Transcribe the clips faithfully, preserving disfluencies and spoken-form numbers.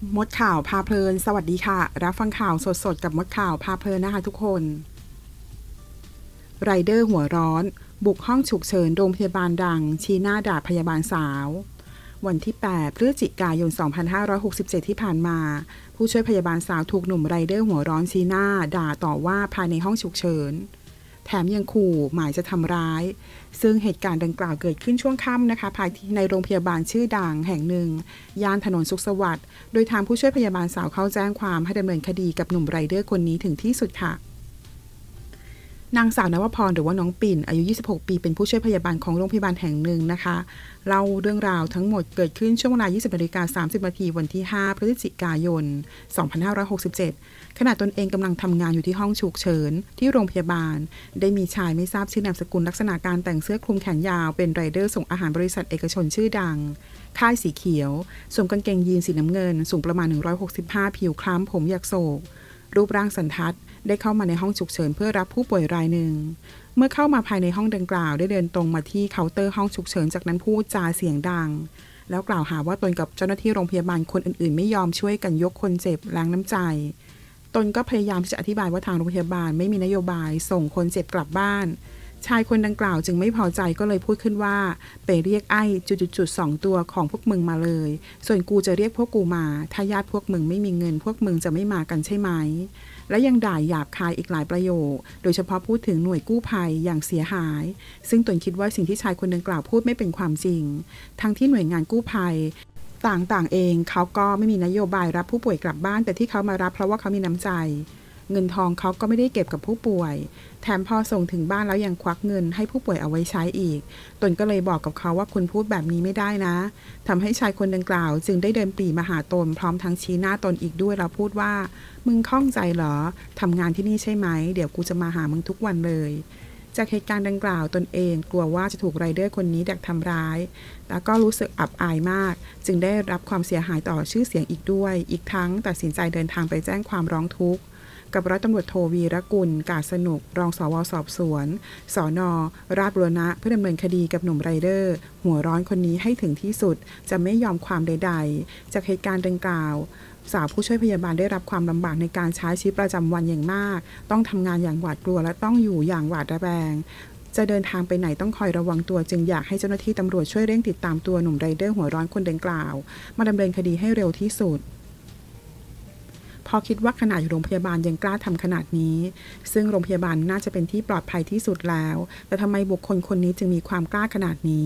มดข่าวพาเพลินสวัสดีค่ะรับฟังข่าวสดๆกับมดข่าวพาเพลินนะคะทุกคนไรเดอร์หัวร้อนบุกห้องฉุกเฉินโรงพยาบาลดังชี้หน้าด่าพยาบาลสาววันที่แปดพฤศจิกายนสองพันห้าร้อยหกสิบเจ็ดที่ผ่านมาผู้ช่วยพยาบาลสาวถูกหนุ่มไรเดอร์หัวร้อนชี้หน้าด่าต่อว่าภายในห้องฉุกเฉินแถมยังขู่หมายจะทำร้ายซึ่งเหตุการณ์ดังกล่าวเกิดขึ้นช่วงค่ำนะคะภายในโรงพยาบาลชื่อดังแห่งหนึ่งย่านถนนสุขสวัสดิ์โดยทางผู้ช่วยพยาบาลสาวเข้าแจ้งความให้ดำเนินคดีกับหนุ่มไรเดอร์คนนี้ถึงที่สุดค่ะนางสาวนวพรหรือว่าน้องปิ่นอายุยี่สิบหกปีเป็นผู้ช่วยพยาบาลของโรงพยาบาลแห่งหนึ่งนะคะเล่าเรื่องราวทั้งหมดเกิดขึ้นช่วงเวลา ยี่สิบนาฬิกาสามสิบนาทีวันที่ห้าพฤศจิกายนสองพันห้าร้อยหกสิบเจ็ดขณะตนเองกำลังทำงานอยู่ที่ห้องฉุกเฉินที่โรงพยาบาลได้มีชายไม่ทราบชื่อนามสกุลลักษณะการแต่งเสื้อคลุมแขนยาวเป็นไรเดอร์ส่งอาหารบริษัทเอกชนชื่อดังค่ายสีเขียวสวมกางเกงยีนสีน้ำเงินสูงประมาณหนึ่งร้อยหกสิบห้าผิวคล้ำผมยักโศกรูปร่างสันทัดได้เข้ามาในห้องฉุกเฉินเพื่อรับผู้ป่วยรายหนึ่งเมื่อเข้ามาภายในห้องดังกล่าวได้เดินตรงมาที่เคาน์เตอร์ห้องฉุกเฉินจากนั้นพูดจาเสียงดังแล้วกล่าวหาว่าตนกับเจ้าหน้าที่โรงพยาบาลคนอื่นๆไม่ยอมช่วยกันยกคนเจ็บล้างน้ำใจตนก็พยายามจะอธิบายว่าทางโรงพยาบาลไม่มีนโยบายส่งคนเจ็บกลับบ้านชายคนดังกล่าวจึงไม่พอใจก็เลยพูดขึ้นว่าไปเรียกไอ้จุดๆๆสองตัวของพวกมึงมาเลยส่วนกูจะเรียกพวกกูมาถ้าญาติพวกมึงไม่มีเงินพวกมึงจะไม่มากันใช่ไหมและยังด่าหยาบคายอีกหลายประโยคโดยเฉพาะพูดถึงหน่วยกู้ภัยอย่างเสียหายซึ่งตนคิดว่าสิ่งที่ชายคนดังกล่าวพูดไม่เป็นความจริงทั้งที่หน่วยงานกู้ภัยต่างๆเองเขาก็ไม่มีนโยบายรับผู้ป่วยกลับบ้านแต่ที่เขามารับเพราะว่าเขามีน้ำใจเงินทองเขาก็ไม่ได้เก็บกับผู้ป่วยแถมพอส่งถึงบ้านแล้วยังควักเงินให้ผู้ป่วยเอาไว้ใช้อีกตนก็เลยบอกกับเขาว่าคุณพูดแบบนี้ไม่ได้นะทำให้ชายคนดังกล่าวจึงได้เดินปรีมาหาตนพร้อมทั้งชี้หน้าตนอีกด้วยแล้วพูดว่ามึงข้องใจเหรอทำงานที่นี่ใช่ไหมเดี๋ยวกูจะมาหามึงทุกวันเลยจากเหตุการณ์ดังกล่าวตนเองกลัวว่าจะถูกไรเดอร์คนนี้ดักทำร้ายแล้วก็รู้สึกอับอายมากจึงได้รับความเสียหายต่อชื่อเสียงอีกด้วยอีกทั้งตัดสินใจเดินทางไปแจ้งความร้องทุกข์กับร้อยตำรวจโทวีรกุลกาศสนุกรองสวสอบสวนสน.ราชบุรณะเพื่อดำเนินคดีกับหนุ่มไรเดอร์หัวร้อนคนนี้ให้ถึงที่สุดจะไม่ยอมความใดๆจากเหตุการณ์ดังกล่าวสาวผู้ช่วยพยาบาลได้รับความลำบากในการใช้ชีวิตประจำวันอย่างมากต้องทำงานอย่างหวาดกลัวและต้องอยู่อย่างหวาดระแวงจะเดินทางไปไหนต้องคอยระวังตัวจึงอยากให้เจ้าหน้าที่ตำรวจช่วยเร่งติดตามตัวหนุ่มไรเดอร์หัวร้อนคนดังกล่าวมาดำเนินคดีให้เร็วที่สุดพอคิดว่าขนาดอยู่โรงพยาบาลยังกล้าทำขนาดนี้ซึ่งโรงพยาบาลน่าจะเป็นที่ปลอดภัยที่สุดแล้วแต่ทำไมบุคคลคนนี้จึงมีความกล้าขนาดนี้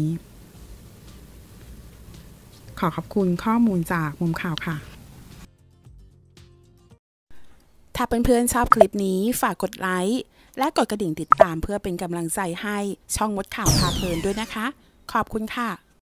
ขอขอบคุณข้อมูลจากมุมข่าวค่ะถ้าเพื่อนๆชอบคลิปนี้ฝากกดไลค์และกดกระดิ่งติดตามเพื่อเป็นกำลังใจให้ช่องมดข่าวพาเพลินด้วยนะคะขอบคุณค่ะ